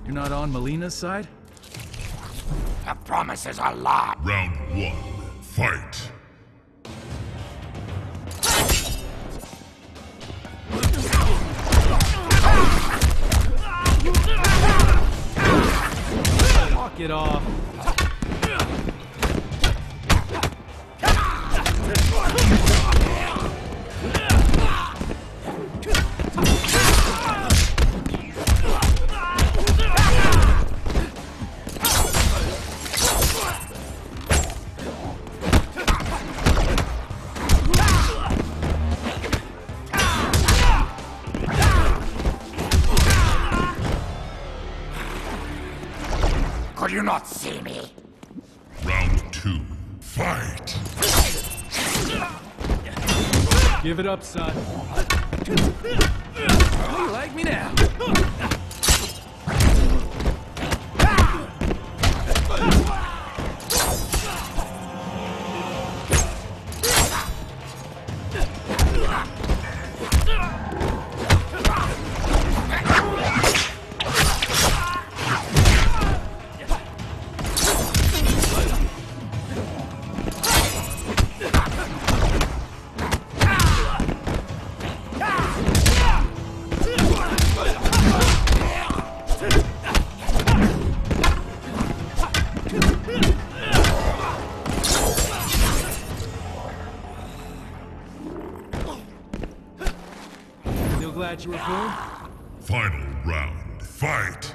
You're not on Melina's side? The promises are lie. Round 1, fight! Walk it off. Could you not see me? Round 2, fight! Give it up, son. Oh, you like me now? Still glad you were born? Final round, fight!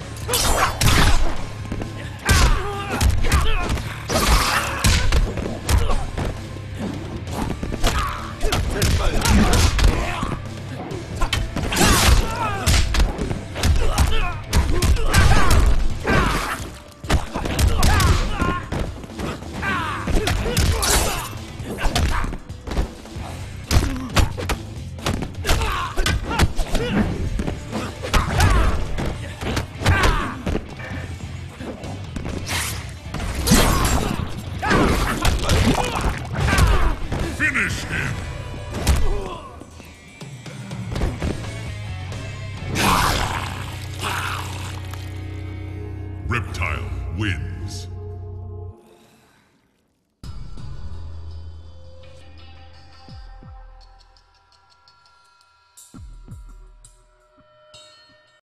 Finish him! Reptile wins.